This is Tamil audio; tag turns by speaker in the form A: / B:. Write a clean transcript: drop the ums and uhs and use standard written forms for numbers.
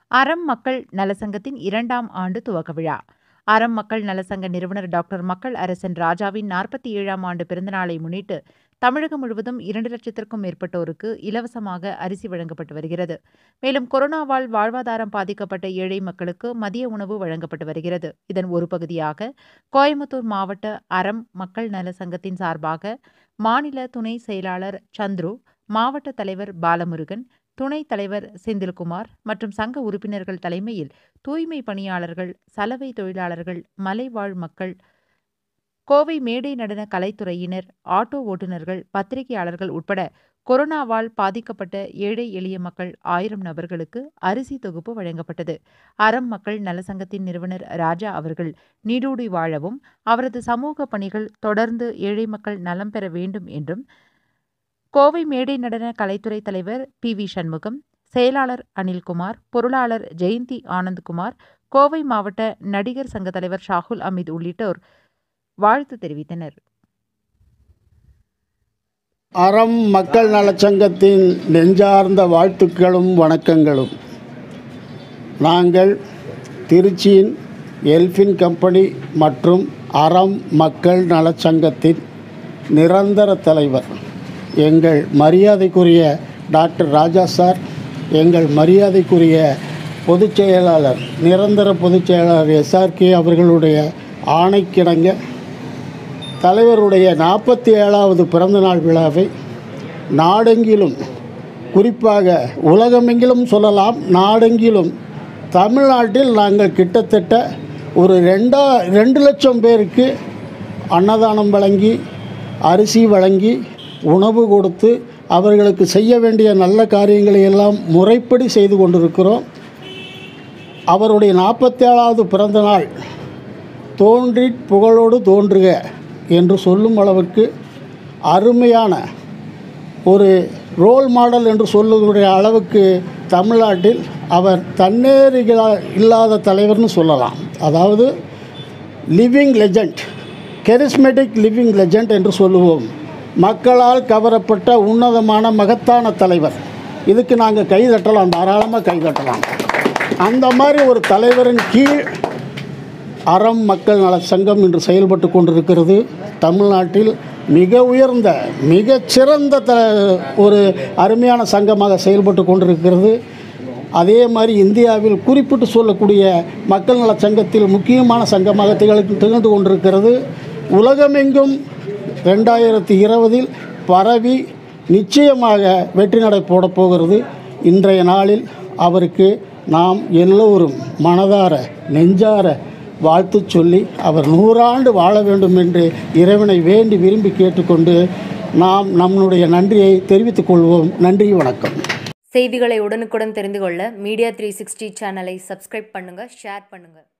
A: அறம் மக்கள் நலசங்கத்தின் 2ஆம் ஆண்டு துவக்க விழா. அறம் மக்கள் நலசங்க நிறுவனர் டாக்டர் மக்கள் அரசன் ராஜாவின் 47ஆம் ஆண்டு பிறந்தநாளை முன்னிட்டு தமிழகம் முழுவதும் 2,00,000க்கும் மேற்பட்டோருக்கு இலவசமாக அரிசி வழங்கப்பட்டு வருகிறது. மேலும் கொரோனாவால் வாழ்வாதாரம் பாதிக்கப்பட்ட ஏழை மக்களுக்கு மதிய உணவு வழங்கப்பட்டு வருகிறது. இதன் ஒரு பகுதியாக கோயம்புத்தூர் மாவட்ட அறம் மக்கள் நல சங்கத்தின் சார்பாக மாநில துணை செயலாளர் சந்துரு, மாவட்ட தலைவர் பாலமுருகன், துணைத் தலைவர் செந்தில்குமார் மற்றும் சங்க உறுப்பினர்கள் தலைமையில் தூய்மை பணியாளர்கள், சலவை தொழிலாளர்கள், மலைவாழ் மக்கள், கோவை மேடை நடன கலைத்துறையினர், ஆட்டோ ஓட்டுநர்கள், பத்திரிகையாளர்கள் உட்பட கொரோனாவால் பாதிக்கப்பட்ட ஏழை எளிய மக்கள் 1000 நபர்களுக்கு அரிசி தொகுப்பு வழங்கப்பட்டது. அறம் மக்கள் நலசங்கத்தின் நிறுவனர் ராஜா அவர்கள் நீடூடி வாழவும், அவரது சமூக பணிகள் தொடர்ந்து ஏழை மக்கள் நலம் பெற வேண்டும் என்றும், கோவை மேடை நடன கலைத்துறை தலைவர் பி.வி. சண்முகம், செயலாளர் அனில்குமார், பொருளாளர் ஜெயந்தி ஆனந்த்குமார், கோவை மாவட்ட நடிகர் சங்க தலைவர் ஷாகுல் அமீத் உள்ளிட்டோர் வாழ்த்து தெரிவித்தனர்.
B: அறம் மக்கள் நலச்சங்கத்தின் நெஞ்சார்ந்த வாழ்த்துக்களும் வணக்கங்களும். நாங்கள் திருச்சியின் எல்ஃபின் கம்பெனி மற்றும் அறம் மக்கள் நலச்சங்கத்தின் நிரந்தர தலைவர் எங்கள் மரியாதைக்குரிய டாக்டர் ராஜா சார், எங்கள் மரியாதைக்குரிய பொதுச் செயலாளர், நிரந்தர பொதுச் செயலாளர் எஸ்ஆர்கே அவர்களுடைய ஆணைக்கிணங்க தலைவருடைய 47வது பிறந்தநாள் விழாவை நாடெங்கிலும், குறிப்பாக உலகமெங்கிலும் சொல்லலாம், நாடெங்கிலும் தமிழ்நாட்டில் நாங்கள் கிட்டத்தட்ட ஒரு 2 லட்சம் பேருக்கு அன்னதானம் வழங்கி, அரிசி வழங்கி, உணவு கொடுத்து, அவர்களுக்கு செய்ய வேண்டிய நல்ல காரியங்களை எல்லாம் முறைப்படி செய்து கொண்டிருக்கிறோம். அவருடைய 47வது பிறந்த நாள் தோன்றி புகழோடு தோன்றுக என்று சொல்லும் அளவுக்கு அருமையான ஒரு ரோல் மாடல் என்று சொல்லக்கூடிய அளவுக்கு தமிழ்நாட்டில் அவர் தன்னேறி இல்லாத தலைவர்னு சொல்லலாம். அதாவது living legend, charismatic living legend என்று சொல்லுவோம். மக்களால் கவரப்பட்ட உன்னதமான மகத்தான தலைவர். இதுக்கு நாங்கள் கைதட்டலாம், தாராளமாக கைதட்டலாம். அந்த மாதிரி ஒரு தலைவரின் கீழ் அறம் மக்கள் நல சங்கம் இன்று செயல்பட்டு கொண்டிருக்கிறது. தமிழ்நாட்டில் மிக உயர்ந்த, மிகச்சிறந்த ஒரு அருமையான சங்கமாக செயல்பட்டு கொண்டிருக்கிறது. அதே மாதிரி இந்தியாவில் குறிப்பிட்டு சொல்லக்கூடிய மக்கள் நல சங்கத்தில் முக்கியமான சங்கமாக திகழ்ந்து கொண்டிருக்கிறது. உலகமெங்கும் 2020 பரவி நிச்சயமாக வெற்றி நடை போடப் போகிறது. இன்றைய நாளில் அவருக்கு நாம் எல்லோரும் மனதார நெஞ்சார வாழ்த்து சொல்லி அவர் 100 ஆண்டு வாழ வேண்டும் என்று இறைவனை வேண்டி விரும்பி கேட்டுக்கொண்டு நாம் நம்முடைய நன்றியை தெரிவித்துக் கொள்வோம். நன்றி, வணக்கம்.
C: செய்திகளை உடனுக்குடன் தெரிந்து கொள்ள மீடியா 360 சேனலை சப்ஸ்கிரைப் பண்ணுங்கள், ஷேர் பண்ணுங்கள்.